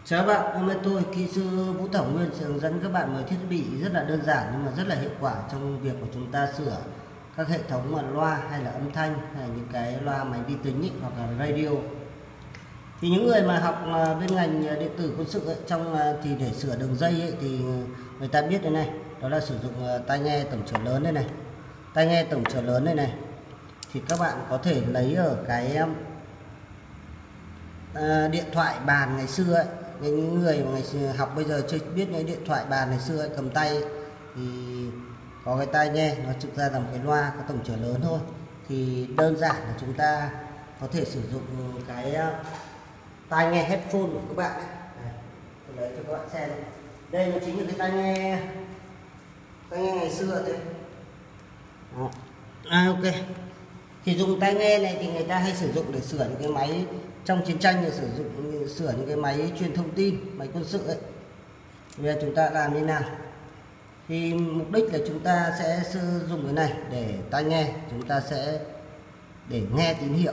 Chào các bạn, hôm nay tôi kỹ sư Vũ Thảo Nguyên sẽ hướng dẫn các bạn một thiết bị rất là đơn giản nhưng mà rất là hiệu quả trong việc của chúng ta sửa các hệ thống mà loa hay là âm thanh hay là những cái loa máy vi tính ý, hoặc là radio. Thì những người mà học bên ngành điện tử quân sự ấy, thì để sửa đường dây ấy, thì người ta biết đây này, đó là sử dụng tai nghe tổng trở lớn đây này. Tai nghe tổng trở lớn đây này thì các bạn có thể lấy ở cái điện thoại bàn ngày xưa ấy. Những người mà ngày xưa học bây giờ chưa biết cái điện thoại bàn ngày xưa ấy, cầm tay ấy, thì có cái tai nghe nó thực ra là một cái loa có tổng trở lớn thôi. Thì đơn giản là chúng ta có thể sử dụng cái tai nghe headphone của các bạn ấy. Đây, tôi lấy cho các bạn xem. Đây nó chính là cái tai nghe ngày xưa thôi. Ok. Thì dùng tai nghe này thì người ta hay sử dụng để sửa những cái máy trong chiến tranh, để sửa những cái máy truyền thông tin, máy quân sự ấy. Bây giờ chúng ta làm như nào? Thì mục đích là chúng ta sẽ sử dụng cái này để tai nghe, chúng ta sẽ để nghe tín hiệu.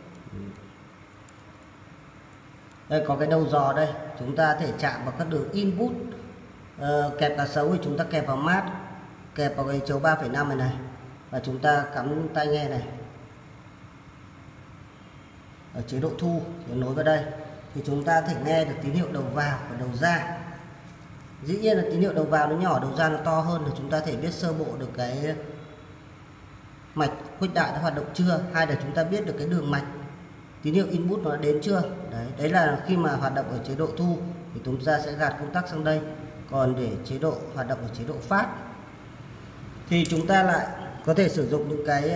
Đây có cái đầu dò đây, chúng ta thể chạm vào các đường input, kẹp cá sấu thì chúng ta kẹp vào mát, kẹp vào cái chấu 3,5 này và chúng ta cắm tai nghe này ở chế độ thu thì nối vào đây thì chúng ta thể nghe được tín hiệu đầu vào và đầu ra. Dĩ nhiên là tín hiệu đầu vào nó nhỏ, đầu ra nó to hơn, thì chúng ta thể biết sơ bộ được cái mạch khuếch đại đã hoạt động chưa, hay là chúng ta biết được cái đường mạch tín hiệu input nó đến chưa. Đấy là khi mà hoạt động ở chế độ thu thì chúng ta sẽ gạt công tắc sang đây. Còn để chế độ hoạt động ở chế độ phát thì chúng ta lại có thể sử dụng những cái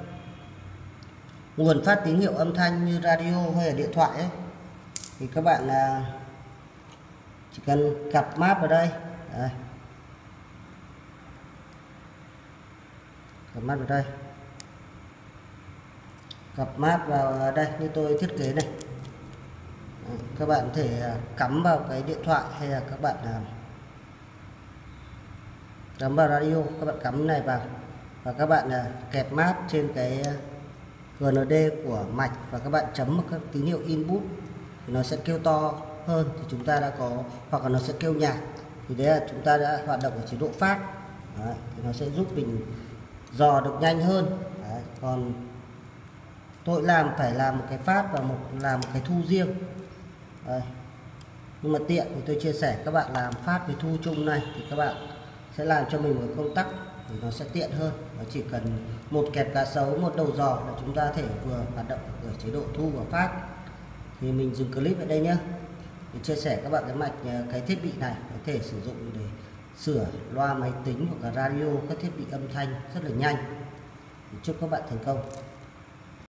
nguồn phát tín hiệu âm thanh như radio hay là điện thoại ấy. Thì các bạn chỉ cần cặp mát vào đây. Đây. Cặp mát vào đây. Cặp mát vào đây như tôi thiết kế này. Các bạn có thể cắm vào cái điện thoại hay là các bạn cắm vào radio, các bạn cắm này vào và các bạn kẹp mát trên cái GND của mạch và các bạn chấm vào các tín hiệu input thì nó sẽ kêu to hơn, thì chúng ta đã có, hoặc là nó sẽ kêu nhạt, thì đấy là chúng ta đã hoạt động ở chế độ phát. Đấy, thì nó sẽ giúp mình dò được nhanh hơn. Đấy, còn tôi phải làm một cái phát và làm một cái thu riêng. Đây. Nhưng mà tiện thì tôi chia sẻ các bạn làm phát với thu chung này thì các bạn sẽ làm cho mình một công tắc thì nó sẽ tiện hơn. Nó chỉ cần một kẹp cá sấu, một đầu dò là chúng ta thể vừa hoạt động ở chế độ thu và phát. Thì mình dừng clip ở đây nhé, để chia sẻ các bạn cái mạch cái thiết bị này có thể sử dụng để sửa loa máy tính hoặc là radio, các thiết bị âm thanh rất là nhanh. Chúc các bạn thành công.